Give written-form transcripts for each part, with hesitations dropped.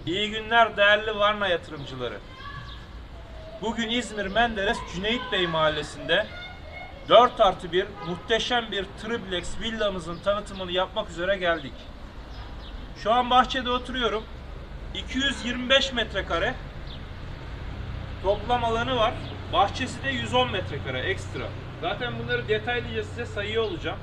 İyi günler değerli Varna yatırımcıları. Bugün İzmir Menderes Cüneyt Bey mahallesinde 4+1 muhteşem bir triplex villamızın tanıtımını yapmak üzere geldik. Şu an bahçede oturuyorum. 225 metrekare toplam alanı var. Bahçesi de 110 metrekare ekstra. Zaten bunları detaylıca size sayıyor olacağım.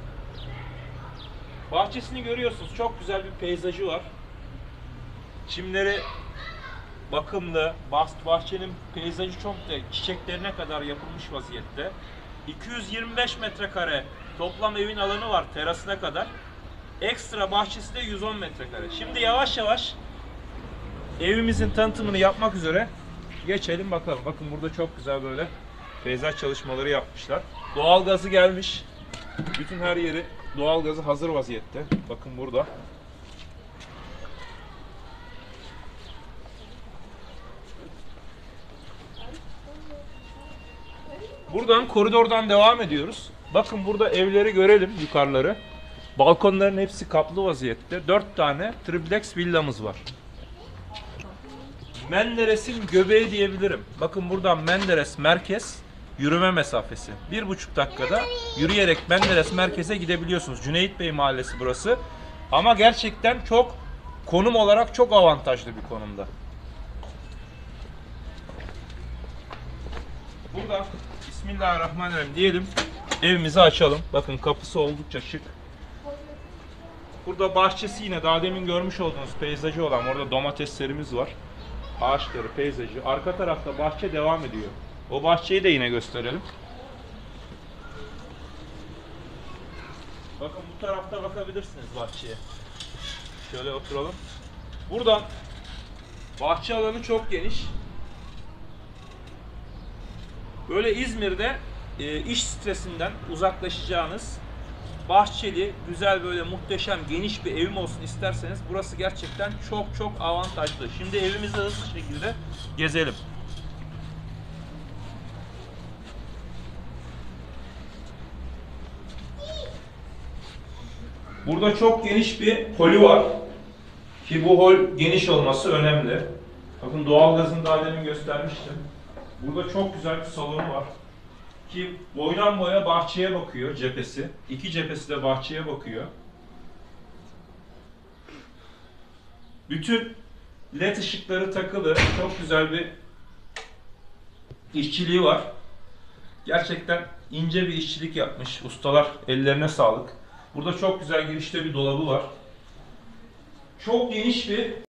Bahçesini görüyorsunuz. Çok güzel bir peyzajı var. Çimleri bakımlı, bahçenin peyzajı çok da çiçeklerine kadar yapılmış vaziyette. 225 metrekare toplam evin alanı var terasına kadar. Ekstra bahçesi de 110 metrekare. Şimdi yavaş yavaş evimizin tanıtımını yapmak üzere geçelim bakalım. Bakın burada çok güzel böyle peyzaj çalışmaları yapmışlar. Doğalgazı gelmiş. Bütün her yeri doğalgazı hazır vaziyette. Bakın burada. Buradan koridordan devam ediyoruz. Bakın burada evleri görelim, yukarıları. Balkonların hepsi kaplı vaziyette. 4 tane triplex villamız var. Menderes'in göbeği diyebilirim. Bakın buradan Menderes merkez yürüme mesafesi. 1,5 dakikada yürüyerek Menderes merkeze gidebiliyorsunuz. Cüneyt Bey mahallesi burası. Ama gerçekten çok konum olarak çok avantajlı bir konumda. Burada Bismillahirrahmanirrahim diyelim. Evimizi açalım. Bakın kapısı oldukça şık. Burada bahçesi yine daha demin görmüş olduğunuz peyzajı olan orada domateslerimiz var. Ağaçları, peyzajı. Arka tarafta bahçe devam ediyor. O bahçeyi de yine gösterelim. Bakın bu tarafta bakabilirsiniz bahçeye. Şöyle oturalım. Buradan bahçe alanı çok geniş. Böyle İzmir'de iş stresinden uzaklaşacağınız bahçeli, güzel böyle muhteşem, geniş bir evim olsun isterseniz burası gerçekten çok çok avantajlı. Şimdi evimizi hızlı şekilde gezelim. Burada çok geniş bir holü var. Ki bu hol geniş olması önemli. Bakın doğalgazını daha demin göstermiştim. Burada çok güzel bir salonu var. Ki boydan boya bahçeye bakıyor cephesi. İki cephesi de bahçeye bakıyor. Bütün led ışıkları takılı. Çok güzel bir işçiliği var. Gerçekten ince bir işçilik yapmış. Ustalar ellerine sağlık. Burada çok güzel girişte bir dolabı var. Çok geniş bir